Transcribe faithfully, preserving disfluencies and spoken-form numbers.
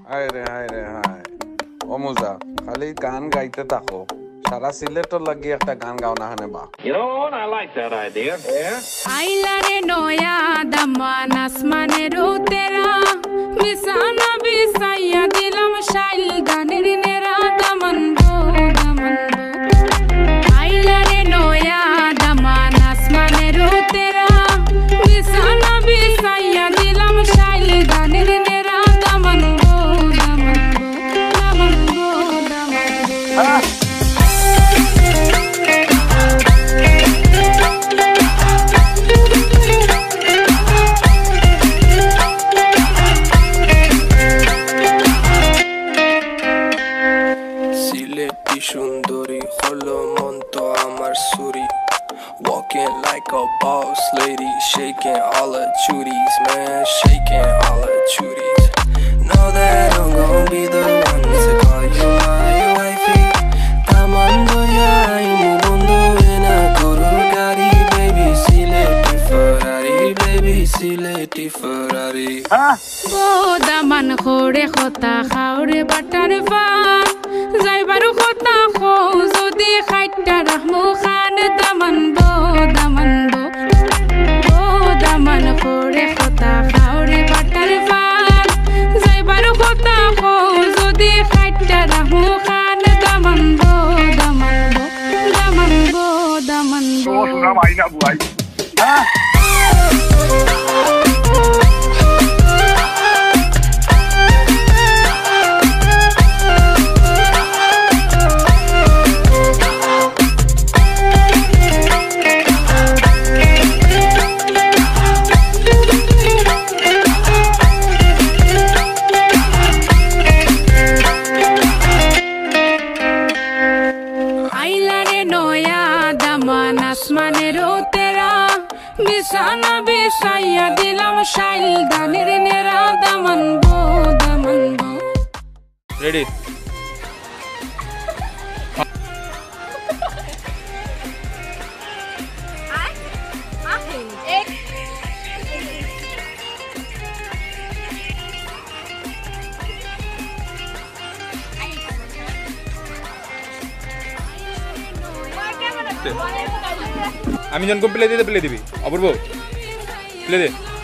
হায় রে হায় রে হায় অমুজা খালি গান গাইতে থাকো সারা সিলেটর লাগি একটা গান গাও না হানে বা You know what? I like that idea. Yeah. আইলারে নয়া দামান আসমানের উতেরা বিছানা বিছাইয়া দিলাম শাইল গানের নেরা দামান গো দামান আইলারে নয়া দামান আসমানের উতেরা বিছানা বিছাইয়া দিলাম শাইল গানের নেরা দামান গো দামান দামান গো দামান Shunduri, holo monto amar suri. Walking like a boss lady, shaking all her chuties, man, shaking all her chuties. Know that I'm gon' be the one to call you my wifey. Tamando ya imu mundo ena guru gari, baby, sileti Ferrari, baby, sileti Ferrari. Go daman khore khota khaure batar fan. যাইবারু কথা খো যদি খাইটা রাহমু খান দামান বো দামান বো বো দামান করে কথা খাওরে butter fun যাইবারু কথা খো যদি খাইটা রাহমু খান দামান বো দামান বো দামান বো দামান বো ও সুনা ভাই না বুয়াই হ্যাঁ বিছানা বিছাইয়া দিলাম শাইল গানের নেরা দামান বো দামান বো রেডি আমি যখন প্লে দিতে প্লে দিবি অপূর্ব প্লে দে